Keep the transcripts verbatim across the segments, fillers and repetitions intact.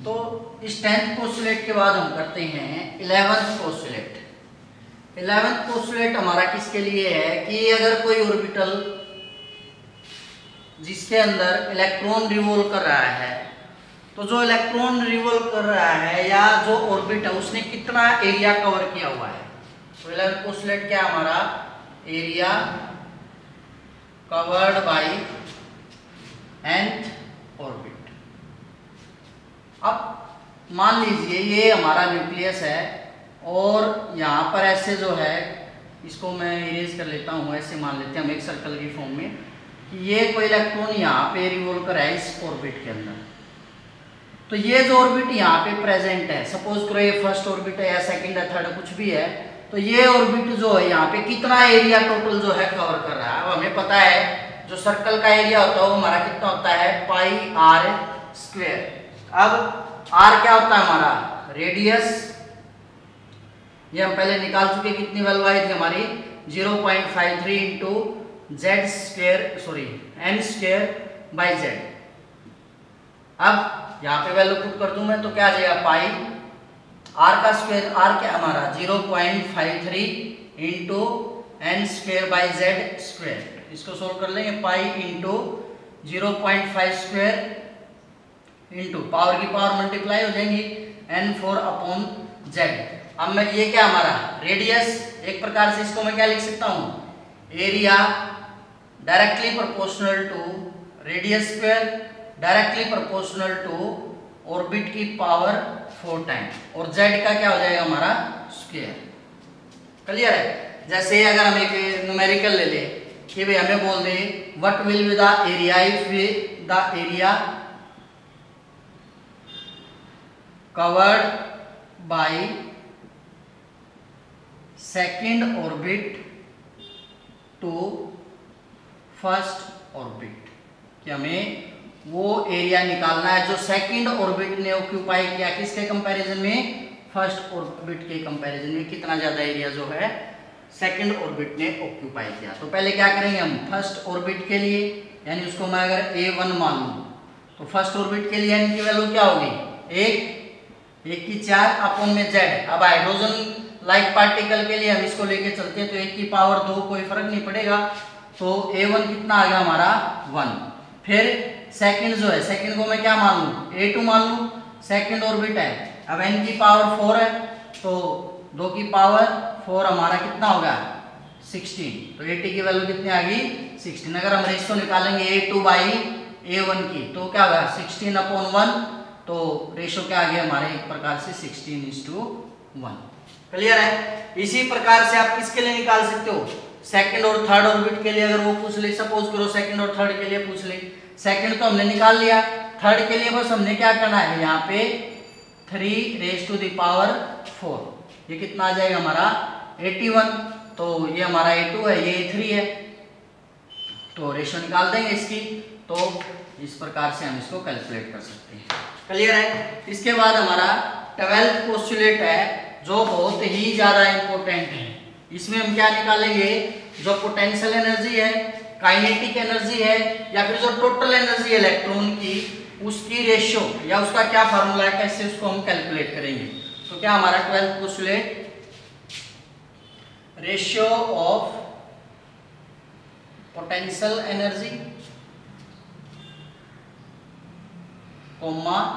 तो इस tenth postulate के बाद हम करते हैं इलेवेंथ पोस्टुलेट। इलेवेंथ पोस्टुलेट हमारा किसके लिए है कि अगर कोई ऑर्बिटल जिसके अंदर इलेक्ट्रॉन रिवॉल्व कर रहा है, तो जो इलेक्ट्रॉन रिवॉल्व कर रहा है या जो ऑर्बिट है उसने कितना एरिया कवर किया हुआ है। तो इलेवेंथ पोस्टुलेट क्या हमारा, area covered by nth orbit. अब मान लीजिए ये हमारा न्यूक्लियस है और यहाँ पर ऐसे जो है, इसको मैं इरेज कर लेता हूँ, ऐसे मान लेते हैं हम एक सर्कल की फॉर्म में कि ये कोई इलेक्ट्रॉन यहाँ पे रिवॉल्व कर रहा है इस ऑर्बिट के अंदर। तो ये जो ऑर्बिट यहाँ पे प्रेजेंट है, सपोज करो ये फर्स्ट ऑर्बिट है या सेकंड है, थर्ड कुछ भी है, तो ये ऑर्बिट जो है यहाँ पे कितना एरिया टोटल जो है कवर कर रहा है। अब हमें पता है जो सर्कल का एरिया होता है वो हमारा कितना होता है, पाई आर स्क्वायर। अब r क्या होता है हमारा, रेडियस, ये हम पहले निकाल चुके, कितनी वैल्यू आई थी हमारी, zero point five three into zed square sorry N square by zed. अब यहाँ पे वैल्यू पुट कर दूं मैं तो क्या आ जाएगा, पाई r का स्क्वायर, r क्या हमारा zero point five three into N square by zed square. इसको सोल्व कर लेंगे, pi into zero point five square into power की पावर मल्टीप्लाई हो जाएंगी एन फोर अपॉन जेड। अब मैं ये क्या हमारा रेडियस, एक प्रकार से इसको मैं क्या लिख सकता हूँ, area directly proportional to radius square directly proportional to orbit की पावर फोर टाइम, और जेड का क्या हो जाएगा हमारा स्क्वायर। क्लियर है। जैसे अगर हम एक न्यूमेरिकल ले ले कि भाई हमें बोल दे what will be the area if the area covered by second orbit to first orbit, कि हमें वो एरिया निकालना है जो सेकंड ऑर्बिट ने ऑक्यूपाई किया, किसके कंपैरिजन में, फर्स्ट ऑर्बिट के कंपैरिजन में कितना ज्यादा एरिया जो है सेकंड ऑर्बिट ने ऑक्यूपाई किया। तो पहले क्या करेंगे हम, फर्स्ट ऑर्बिट के लिए, यानी उसको मैं अगर ए वन मान लूं तो फर्स्ट ऑर्बिट के लिए यानी की वैल्यू क्या होगी, एक एक की चार अपॉन में जेड। अब हाइड्रोजन लाइक पार्टिकल के लिए हम इसको लेके चलते हैं तो एक की पावर दो, कोई फर्क नहीं पड़ेगा, तो ए वन कितना आ गया हमारा वन। फिर सेकंड जो है, सेकंड को मैं क्या मान लूं, ए टू मान लूं, सेकंड ऑर्बिट है। अब एन की पावर फोर है तो दो की पावर फोर हमारा कितना होगा, सिक्सटीन। तो एटी की वैल्यू कितनी आ गई, सिक्सटीन। अगर हम रेशियो निकालेंगे A two by A one की तो क्या होगा, सिक्सटीन अपॉन वन, तो रेशो क्या आ गया हमारे एक प्रकार से sixteen is to one. Clear है। इसी प्रकार से आप किसके लिए निकाल सकते हो, सेकंड और थर्ड ऑर्बिट के लिए अगर वो पूछ ले, सपोज करो सेकंड और थर्ड के लिए पूछ ले, सेकंड तो हमने निकाल लिया, थर्ड के लिए बस हमने क्या करना है, यहाँ पे three raise to the power four, ये कितना आ जाएगा हमारा एटी वन। तो ये हमारा ए टू है, ये ए थ्री है, तो रेशो निकाल देंगे इसकी, तो इस प्रकार से हम इसको कैलकुलेट कर सकते हैं। क्लियर है। इसके बाद हमारा ट्वेल्थ पोस्टुलेट है जो बहुत ही ज्यादा इंपॉर्टेंट है। इसमें हम क्या निकालेंगे, जो पोटेंशियल एनर्जी है, काइनेटिक एनर्जी है, या फिर जो टोटल एनर्जी है इलेक्ट्रॉन की, उसकी रेशियो या उसका क्या फार्मूला है, कैसे उसको हम कैलकुलेट करेंगे। तो क्या हमारा twelfth postulate, ratio of potential energy comma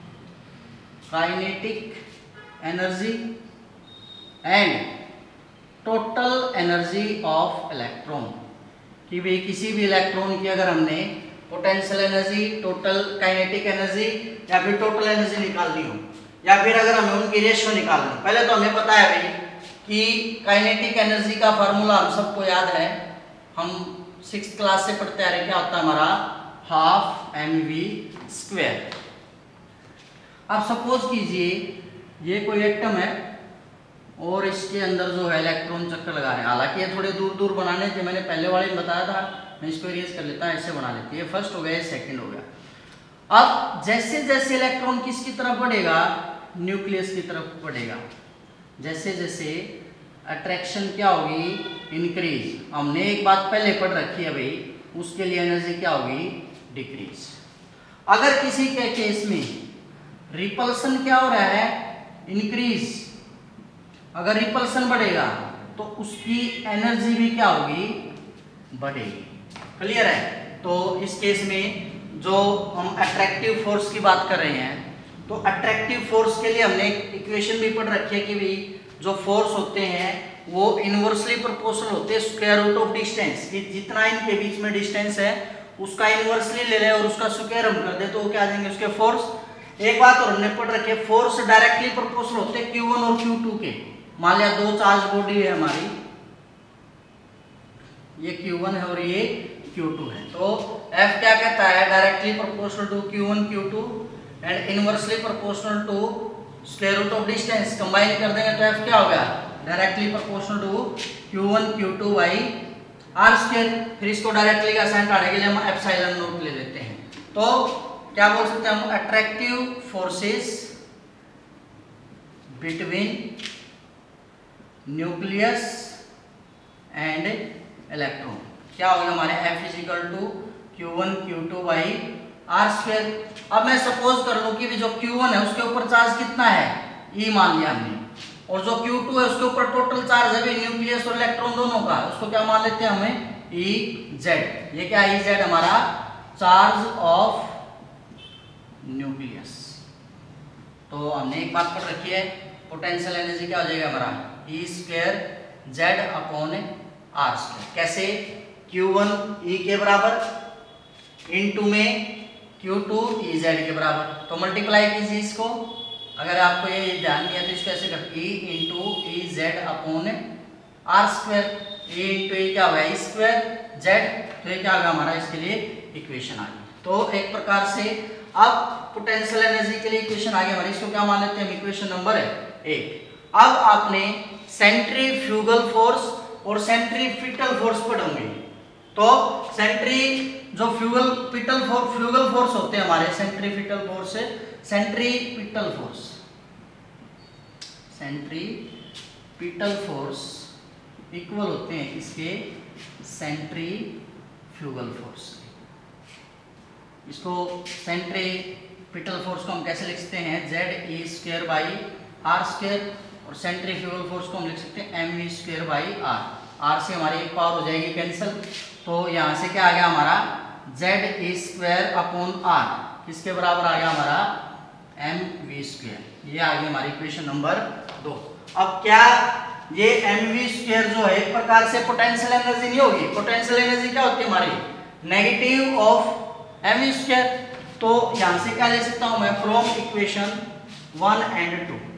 kinetic energy and total energy of electron, कि भाई किसी भी इलेक्ट्रॉन की अगर हमने potential energy, total kinetic energy या फिर टोटल एनर्जी निकालनी हो, या फिर अगर हमें उनकी रेशियो निकालनी हो। पहले तो हमें पता है भाई कि काइनेटिक एनर्जी का फार्मूला हम सबको याद है, हम सिक्स क्लास से पढ़ते आ रहे, क्या होता है हमारा, हाफ एम वी स्क्वायर। अब सपोज कीजिए ये कोई एटम है और इसके अंदर जो है इलेक्ट्रॉन चक्कर लगा रहे हैं, हालांकि ये थोड़े दूर दूर बनाने थे, मैंने पहले वाले में बताया था, मैं इसको इरेज कर लेता हूं, ऐसे बना लेते हैं, ये फर्स्ट हो गया, ये सेकंड हो गया। अब जैसे जैसे इलेक्ट्रॉन किसकी तरफ बढ़ेगा, न्यूक्लियस की तरफ बढ़ेगा, जैसे जैसे अट्रैक्शन क्या होगी, इंक्रीज। हमने एक बात पहले पढ़ रखी है भाई, उसके लिए एनर्जी क्या होगी, डिक्रीज। अगर किसी के केस में रिपल्सन क्या हो रहा है, इंक्रीज। अगर रिपल्सन बढ़ेगा तो उसकी एनर्जी भी क्या होगी, बढ़ेगी। क्लियर है। तो इस केस में जो हम अट्रैक्टिव फोर्स की बात कर रहे हैं, तो अट्रैक्टिव फोर्स के लिए हमने इक्वेशन भी पढ़ रखी है कि भाई जो फोर्स होते हैं वो इनवर्सली प्रोपोर्शनल होते हैं स्क्वायर रूट ऑफ डिस्टेंस, कि जितना इनके बीच में डिस्टेंस है उसका इनवर्सली ले लें और उसका स्क्वायर हम कर दे तो वो क्या आ जाएंगे उसके फोर्स। एक बात और हमने पढ़ रखी है, फोर्स डायरेक्टली प्रोपोर्शनल होते हैं क्यू वन और क्यू टू के। मान लिया दो चार्ज बॉडी है हमारी, ये क्यू वन है और ये क्यू टू है, तो F क्या कहता है, directly proportional to Q one Q two and inversely proportional to square root of distance. Combine कर देंगे तो F क्या होगा, directly proportional to Q one Q two by R square. फिर इसको डायरेक्टली का साइन काटने के लिए हम एप्सिलॉन नोट ले लेते हैं। तो क्या बोल सकते हैं हम, attractive forces between nucleus and electron क्या होगा हमारे F is equal to Q one Q two by R square. अब मैं सपोज कर लूं कि जो क्यू वन है उसके ऊपर चार्ज कितना है, E मान लिया हमने, और जो क्यू टू है उसके ऊपर टोटल चार्ज है न्यूक्लियस और इलेक्ट्रॉन दोनों का, उसको क्या मान लेते हैं हमें, E Z। ये क्या E Z हमारा चार्ज ऑफ न्यूक्लियस। तो हमने एक बात पढ़ रखी है, पोटेंशियल एनर्जी क्या हो जाएगा हमारा, E square Z upon R square. कैसे, क्यू वन E के बराबर, इनटू में क्यू टू E Z के बराबर, तो मल्टीप्लाई कीजिए इसको। अगर आपको ये ध्यान नहीं है तो इसको ऐसे कर, E into E Z upon R square. E into E क्या होगा, ई स्क्वायर जेड, तो ये क्या होगा हमारा, इसके लिए इक्वेशन आ गई। तो एक प्रकार से अब पोटेंशियल एनर्जी के लिए इक्वेशन आ गई हमारी, इसको क्या मान लेते हैं हम, इक्वेशन नंबर एक। अब आपने सेंट्रीफ्यूगल फोर्स और सेंट्रीपिटल फोर्स पढ़ोगे। तो सेंट्री जो फ्यूगल पिटल फोर्स फ्यूगल फोर्स होते हैं हमारे, सेंट्रीपिटल फोर्स से centripetal force centripetal force equal होते हैं इसके सेंट्रीफ्यूगल फोर्स। इसको सेंट्रीपिटल फोर्स को हम कैसे लिख सकते हैं, Z E square by R square, और सेंट्रीफ्यूगल फोर्स को हम लिख सकते हैं M V square by R. R से हमारी एक पावर हो जाएगी कैंसिल, तो यहाँ से क्या आ गया हमारा, Z E square upon R किसके बराबर आ गया हमारा, एम वी स्क्वायर। ये आ गई हमारी इक्वेशन नंबर दो। अब क्या ये एम वी स्क्वायर जो है एक प्रकार से पोटेंशियल एनर्जी नहीं होगी, पोटेंशियल एनर्जी क्या होती है हमारी, negative of M V square. तो यहां से क्या ले सकता हूं मैं, from equation one and two,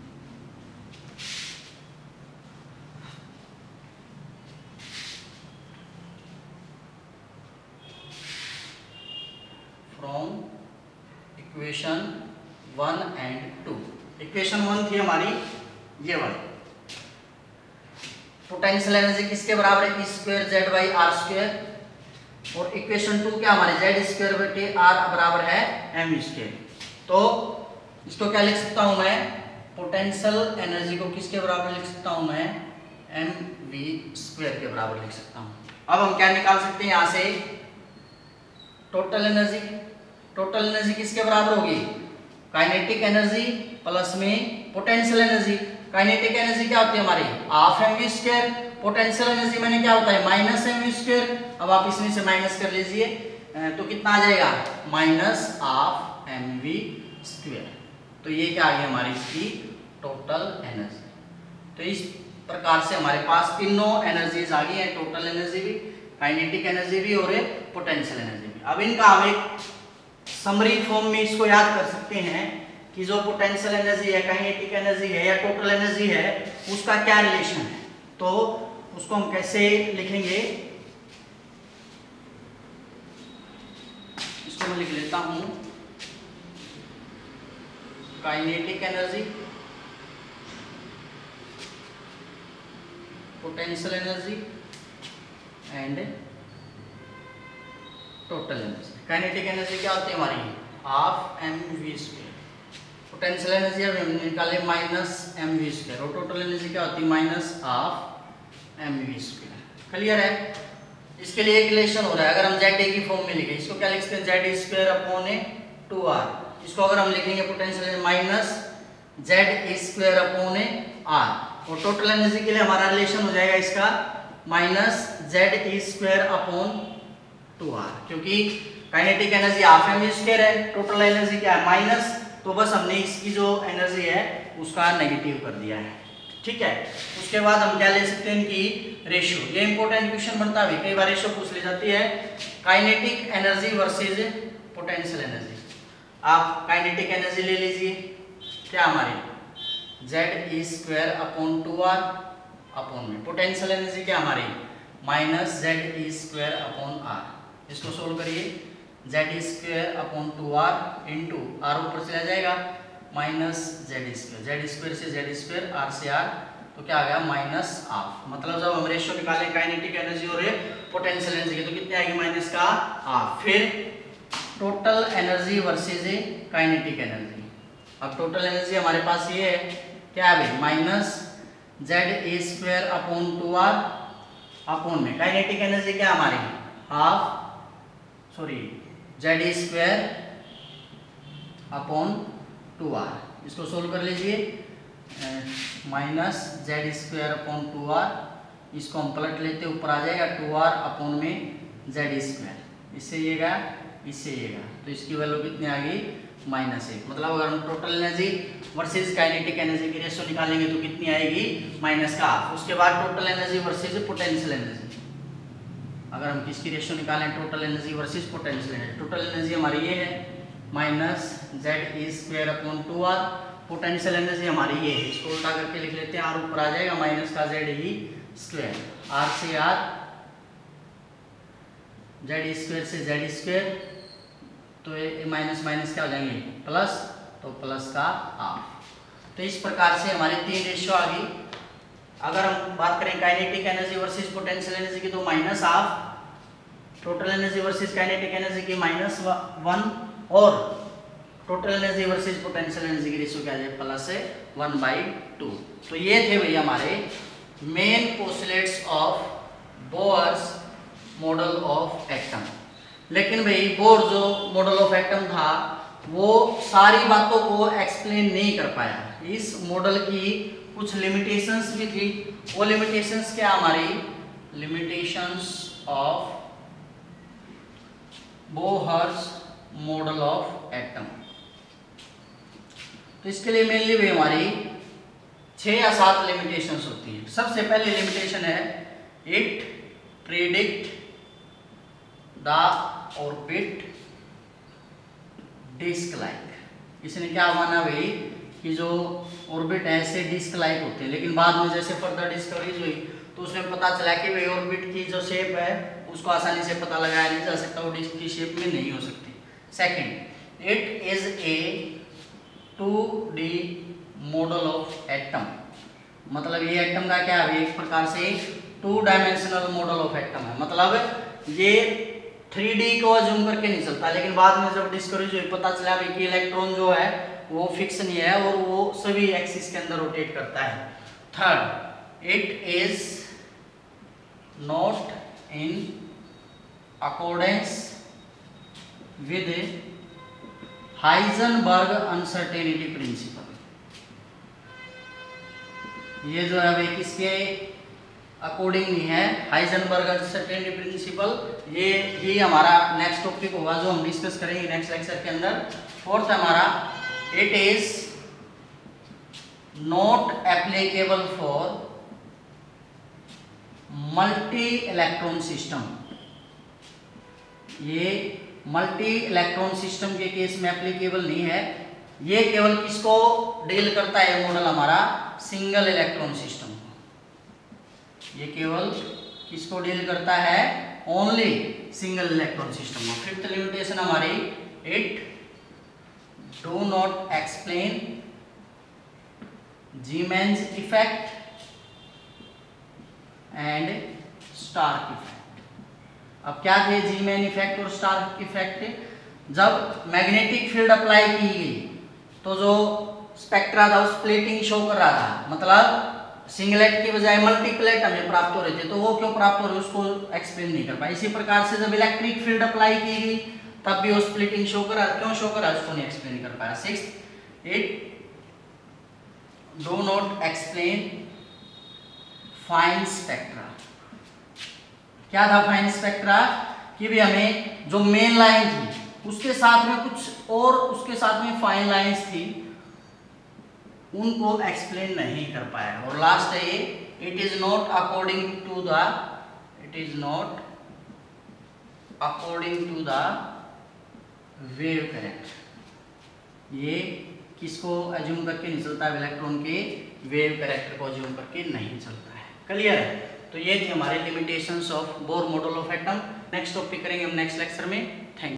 from equation one and two. Equation one थी हमारी ये वाली, पोटेंशियल एनर्जी किसके बराबर है, E square Z by R square, और इक्वेशन टू क्या हमारे, जेड स्क्वायर बटे आर बराबर है एम स्क्वायर। तो इसको क्या लिख सकता हूं मैं, पोटेंशियल एनर्जी को किसके बराबर लिख सकता हूं मैं, एम वी स्क्वायर के बराबर लिख सकता हूं। अब हम क्या निकाल सकते हैं यहां से, टोटल एनर्जी। टोटल एनर्जी किसके बराबर होगी, काइनेटिक एनर्जी प्लस में पोटेंशियल एनर्जी। काइनेटिक एनर्जी क्या होती है हमारी, half M V square, potential energy मैंने क्या होता है, माइनस एम वी स्क्वायर। अब आप इसमें से माइनस कर लीजिए तो कितना आ जाएगा, minus half M V square. तो ये क्या आ गई हमारी इसकी टोटल एनर्जी। तो इस प्रकार से हमारे पास तीनों एनर्जीज आ गई है, टोटल एनर्जी भी, काइनेटिक एनर्जी भी और पोटेंशियल एनर्जी भी। अब इनका हम एक समरी फॉर्म में इसको याद कर सकते हैं कि जो पोटेंशियल एनर्जी है, काइनेटिक एनर्जी है या टोटल एनर्जी है, उसका क्या रिलेशन है। तो उसको हम कैसे लिखेंगे, इसको मैं लिख लेता हूं, kinetic energy, potential energy and total energy. Kinetic energy क्या होती है हमारी, half M V square. Potential energy अब हम निकाले माइनस एम वी स्क्वायर, और टोटल एनर्जी क्या होती है, minus half M V square. Clear है। इसके लिए एक रिलेशन हो रहा है, अगर हम जेड ए की फॉर्म में लिखे, इसको क्या लिखते हैं, Z square upon two R. इसको अगर हम लिखेंगे potential minus Z square upon R, और टोटल एनर्जी के लिए हमारा रिलेशन हो जाएगा इसका minus Z square upon two R, क्योंकि kinetic energy half M square है, टोटल एनर्जी क्या है माइनस, तो बस हमने इसकी जो एनर्जी है उसका नेगेटिव कर दिया है। ठीक है, उसके बाद हम क्या ले सकते हैं इनकी रेशियो। ये इंपॉर्टेंट क्वेश्चन बनता है, कई बार रेशियो पूछ ली जाती है, kinetic energy versus potential energy. आप काइनेटिक एनर्जी ले लीजिए, क्या हमारी Z square upon two R upon में, पोटेंशियल एनर्जी क्या हमारी minus Z square upon R. इसको सोल्व करिए, Z square upon two R into R ऊपर चला जाएगा minus Z square, Z square से जेड स्क्वायर, आर से आर, तो क्या आ गया माइनस हाफ। मतलब जब हम रेशियो निकालें काइनेटिक एनर्जी और पोटेंशियल एनर्जी की, तो कितने आएगी माइनस का हाफ। फिर total energy versus kinetic energy. अब टोटल एनर्जी हमारे पास ये है, क्या है भाई minus Z square upon two R upon में काइनेटिक एनर्जी क्या हमारी half, sorry Z square upon two R. इसको सोल्व कर लीजिए, minus Z square upon two R, इसको हम पलट लेते ऊपर आ जाएगा टू आर अपॉन में जेड स्क्वायर, इससे ये गया इससे ये गया, तो इसकी वैल्यू कितनी आ गई माइनस एक। मतलब अगर हम total energy versus kinetic energy की रेशियो निकालेंगे तो कितनी आएगी माइनस का हाफ। उसके बाद total energy versus potential energy, अगर हम किसकी रेशियो निकालें total energy versus potential energy, total energy हमारी ये है minus Z square upon two R, potential energy हमारी ये है, इसको उल्टा करके लिख लेते हैं, आर ऊपर आ जाएगा माइनस का जेड ही स्क्वायर, आर से आर, जेड स्क्वायर से जेड स्क्वायर, तो ये माइनस माइनस क्या हो जाएंगे प्लस, तो प्लस का हाफ। तो इस प्रकार से हमारी तीन रेशियो आ गई। अगर हम बात करें kinetic energy versus potential energy की, तो minus half, total energy versus kinetic energy की माइनस वन, और total energy versus potential energy की रेशियो क्या है प्लस वन बाई टू। तो ये थे भैया हमारे main postulates of Bohr's model of atom. लेकिन भाई बोर जो मॉडल ऑफ एटम था वो सारी बातों को एक्सप्लेन नहीं कर पाया, इस मॉडल की कुछ लिमिटेशंस भी थी। वो लिमिटेशंस क्या हमारी limitations of Bohr's model of atom. तो इसके लिए मेनली भी हमारी छह या सात लिमिटेशंस होती है। सबसे पहले लिमिटेशन है it predict the orbit disc like. इसने क्या माना भाई कि जो ऑर्बिट है ऐसे डिस्क लाइक होते हैं, लेकिन बाद में जैसे फर्दर डिस्कवरीज हुई तो उसमें पता चला कि भाई ऑर्बिट की जो शेप है उसको आसानी से पता लगाया नहीं जा सकता, वो डिस्क की शेप में नहीं हो सकती। Second, it is a two D model of atom. मतलब ये एटम का क्या है एक प्रकार से two dimensional model of atom है। मतलब ये थ्री डी को अज्यूम करके नहीं चलता, लेकिन बाद में जब डिस्कवरी हुई पता चला भाई कि इलेक्ट्रॉन जो है वो फिक्स नहीं है और वो सभी एक्सिस के अंदर रोटेट करता है। Third, it is not in accordance with Heisenberg uncertainty principle. ये जो है भाई किसके अकॉर्डिंग नहीं है, हाइजेनबर्ग अनसर्टेनिटी प्रिंसिपल। ये ही हमारा नेक्स्ट टॉपिक होगा जो हम डिस्कस करेंगे नेक्स्ट लेक्चर के अंदर। फोर्थ हमारा it is not applicable for multi electron system. ये मल्टी इलेक्ट्रॉन सिस्टम के केस में एप्लीकेबल नहीं है, ये केवल किसको डील करता है मॉडल हमारा सिंगल इलेक्ट्रॉन सिस्टम को। ये केवल किसको डील करता है ओनली सिंगल इलेक्ट्रॉन सिस्टम को। फिफ्थ लिमिटेशन हमारी it do not explain Zeeman effect and Stark effect. अब क्या थे जीमेन इफेक्ट और स्टार्क इफेक्ट? जब मैग्नेटिक फील्ड अप्लाई की गई तो जो स्पेक्ट्रा था उस प्लेटिंग शो कर रहा था, मतलब सिंगलेट की बजाय मल्टीप्लेट हमें प्राप्त हो रहे थे, तो वो क्यों प्राप्त हो रहे उसको एक्सप्लेन नहीं कर पाए। इसी प्रकार से जब इलेक्ट्रिक फील्ड अप्लाई की गई तब भी वो स्प्लिटिंग शो करा, क्यों शो करा उसको नहीं एक्सप्लेन कर पाया। Six, it do not explain fine spectra. क्या था फाइन स्पेक्ट्रा कि भी हमें जो मेन लाइन थी उसके साथ में कुछ और उसके साथ में फाइन लाइंस थी, उनको एक्सप्लेन नहीं कर पाया। और लास्ट है ये, it is not according to the it is not according to the wave correct. ये किसको एज्यूम करके नहीं चलता है, इलेक्ट्रॉन के वेव कैरेक्टर को एज्यूम करके नहीं चलता है। क्लियर है? तो ये थी हमारे limitations of Bohr model of atom. Next topic करेंगे हम नेक्स्ट लेक्चर में। Thank you.